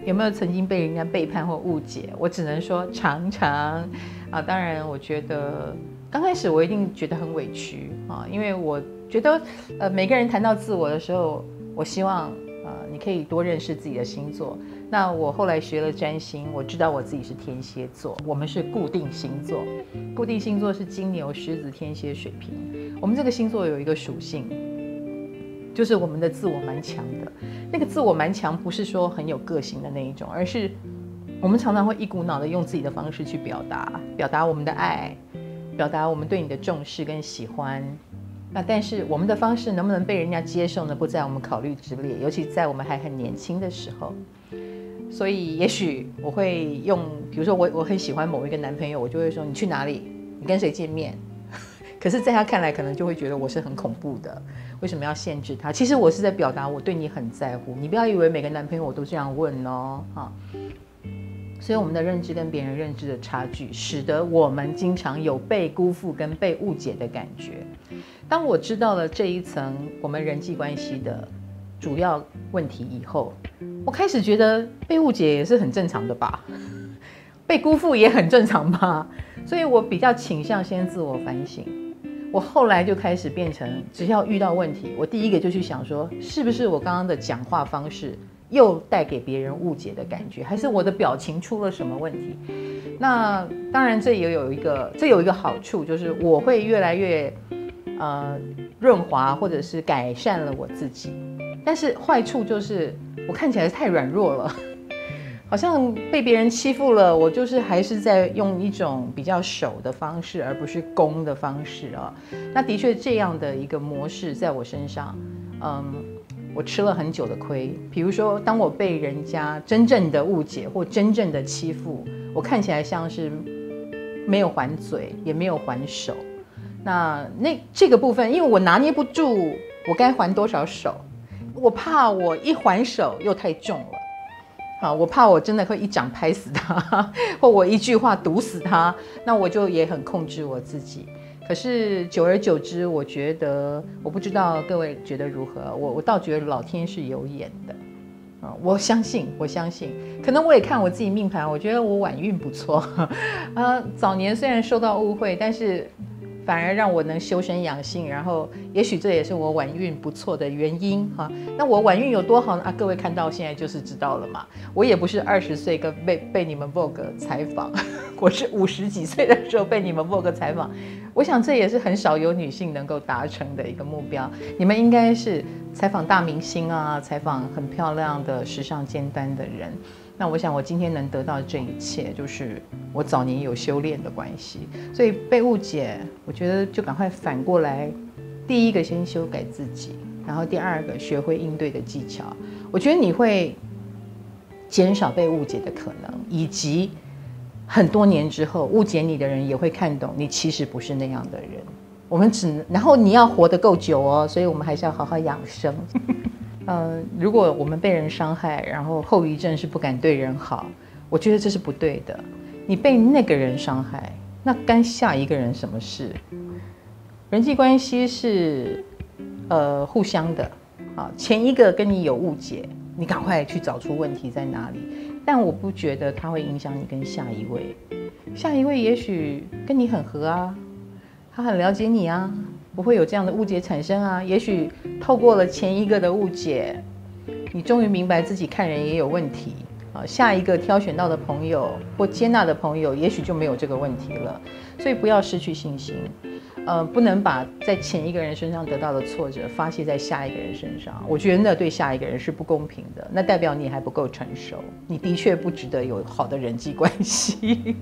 有没有曾经被人家背叛或误解？我只能说常常啊。当然，我觉得刚开始我一定觉得很委屈啊，因为我觉得每个人谈到自我的时候，我希望你可以多认识自己的星座。那我后来学了占星，我知道我自己是天蝎座，我们是固定星座，固定星座是金牛、狮子、天蝎、水瓶。我们这个星座有一个属性，就是我们的自我蛮强的。那个自我蛮强，不是说很有个性的那一种，而是我们常常会一股脑的用自己的方式去表达我们的爱，表达我们对你的重视跟喜欢。那但是我们的方式能不能被人家接受呢？不在我们考虑之列，尤其在我们还很年轻的时候。所以也许我会用，比如说我很喜欢某一个男朋友，我就会说你去哪里，你跟谁见面。可是在他看来可能就会觉得我是很恐怖的，为什么要限制他？其实我是在表达我对你很在乎，你不要以为每个男朋友我都这样问哦。所以我们的认知跟别人认知的差距，使得我们经常有被辜负跟被误解的感觉。当我知道了这一层我们人际关系的主要问题以后，我开始觉得被误解也是很正常的吧，被辜负也很正常吧。所以我比较倾向先自我反省。我后来就开始变成，只要遇到问题，我第一个就去想说，是不是我刚刚的讲话方式又带给别人误解的感觉，还是我的表情出了什么问题？那当然这有一个好处，就是我会越来越润滑或者是改善了我自己。但是坏处就是我看起来太软弱了，好像被别人欺负了，我就是还是在用一种比较守的方式，而不是攻的方式啊。那的确这样的一个模式在我身上，我吃了很久的亏。比如说，当我被人家真正的误解或真正的欺负，我看起来像是没有还嘴，也没有还手。那这个部分，因为我拿捏不住我该还多少手，我怕我一还手又太重了。我怕我真的会一掌拍死他，或我一句话毒死他，那我就也很控制我自己。可是久而久之，我觉得，我不知道各位觉得如何，我倒觉得老天是有眼的。我相信，可能我也看我自己命盘，我觉得我晚运不错。早年虽然受到误会，但是反而让我能修身养性，然后也许这也是我晚运不错的原因哈。那我晚运有多好呢？各位看到现在就是知道了嘛。我也不是20岁跟被你们 Vogue 采访，我是50几岁的时候被你们 Vogue 采访。我想这也是很少有女性能够达成的一个目标。你们应该是采访大明星啊，采访很漂亮的时尚尖端的人。那我想我今天能得到这一切，就是我早年有修炼的关系。所以被误解，我觉得就赶快反过来，第一个先修改自己，然后第二个学会应对的技巧。我觉得你会减少被误解的可能，以及很多年之后误解你的人也会看懂你其实不是那样的人。我们然后你要活得够久哦，所以我们还是要好好养生。如果我们被人伤害，然后后遗症是不敢对人好，我觉得这是不对的。你被那个人伤害，那干下一个人什么事？人际关系是互相的。前一个跟你有误解，你赶快去找出问题在哪里。但我不觉得它会影响你跟下一位。下一位也许跟你很合啊，他很了解你啊，不会有这样的误解产生啊。也许透过了前一个的误解，你终于明白自己看人也有问题。下一个挑选到的朋友或接纳的朋友，也许就没有这个问题了。所以不要失去信心。不能把在前一个人身上得到的挫折发泄在下一个人身上，我觉得那对下一个人是不公平的，那代表你还不够成熟，你的确不值得有好的人际关系。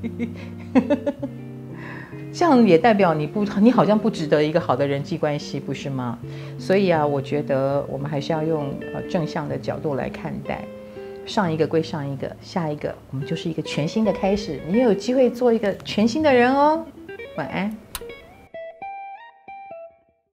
这样也代表你好像不值得一个好的人际关系，不是吗？所以我觉得我们还是要用正向的角度来看待，上一个归上一个，下一个我们就是一个全新的开始，你也有机会做一个全新的人哦。晚安。